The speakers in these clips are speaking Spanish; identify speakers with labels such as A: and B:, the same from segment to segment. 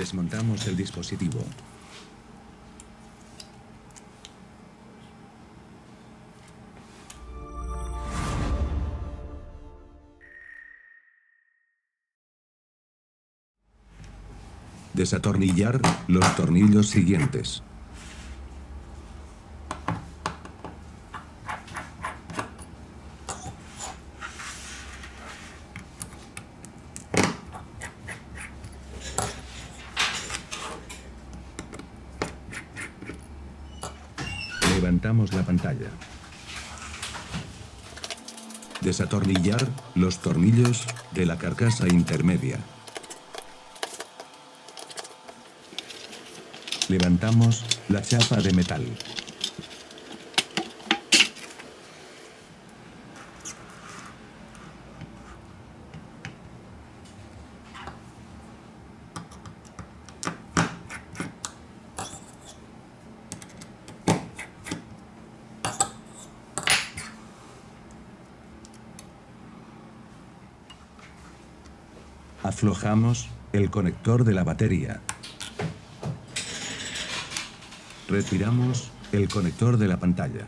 A: Desmontamos el dispositivo. Desatornillar los tornillos siguientes. Levantamos la pantalla. Desatornillar los tornillos de la carcasa intermedia. Levantamos la chapa de metal. Aflojamos el conector de la batería. Retiramos el conector de la pantalla.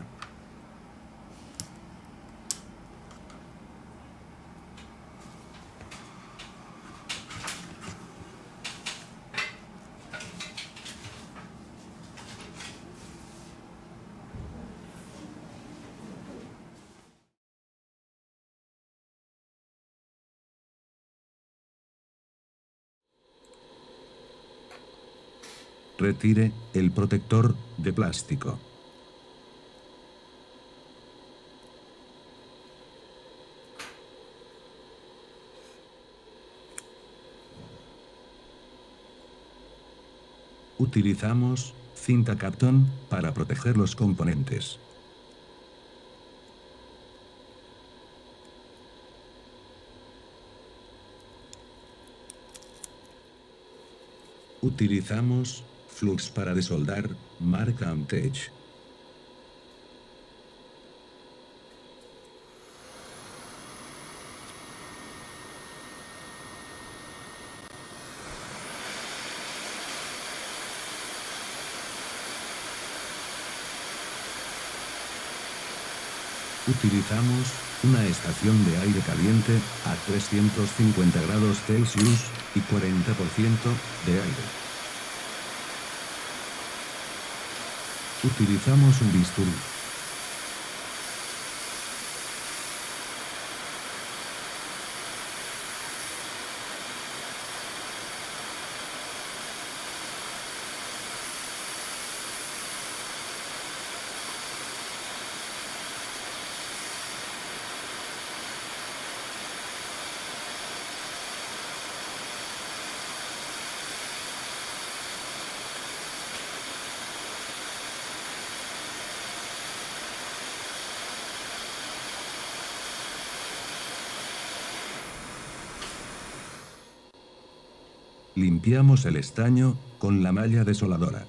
A: Retire el protector de plástico. Utilizamos cinta cartón para proteger los componentes. Utilizamos flux para desoldar marca Amtech. Utilizamos una estación de aire caliente a 350 grados Celsius y 40% de aire. Utilizamos un bisturí. Limpiamos el estaño con la malla desoladora.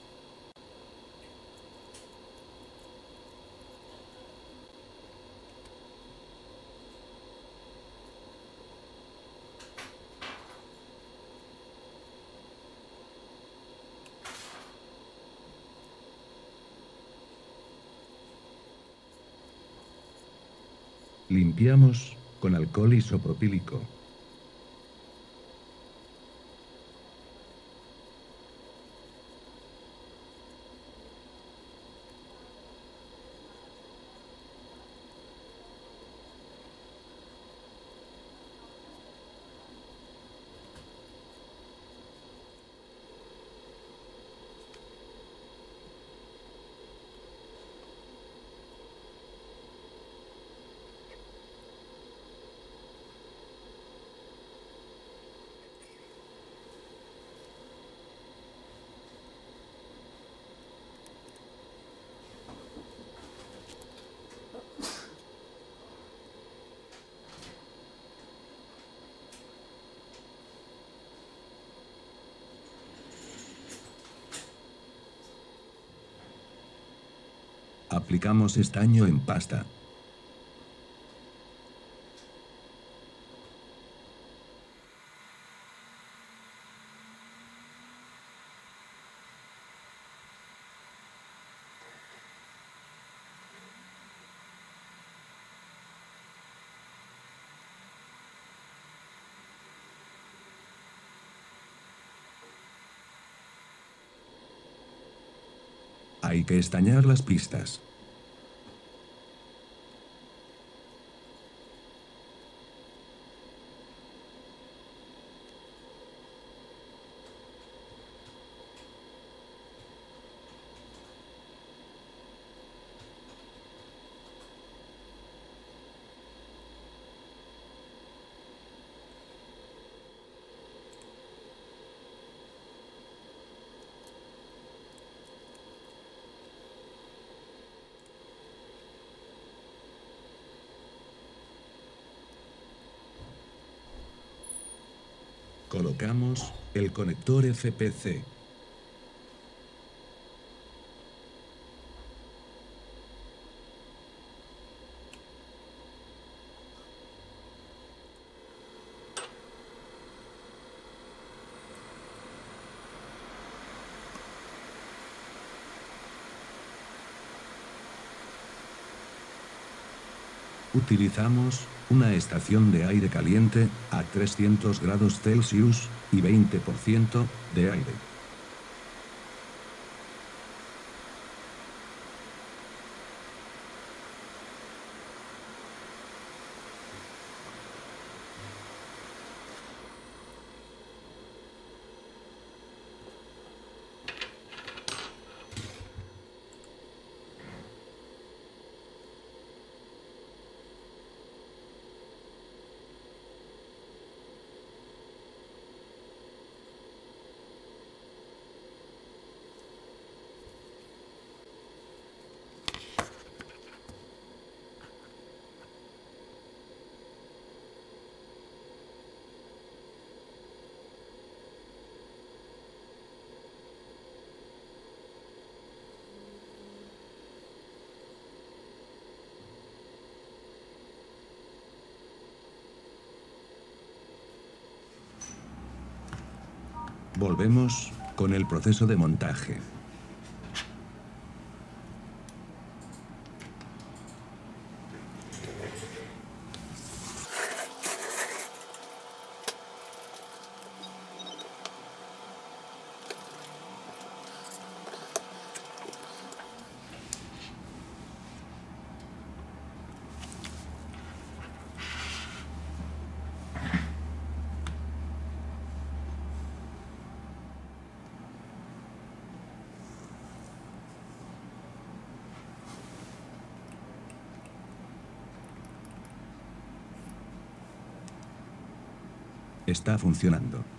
A: Limpiamos con alcohol isopropílico. Aplicamos estaño en pasta. Hay que estañar las pistas. Colocamos el conector FPC. Utilizamos una estación de aire caliente a 300 grados Celsius y 20% de aire. Volvemos con el proceso de montaje. Está funcionando.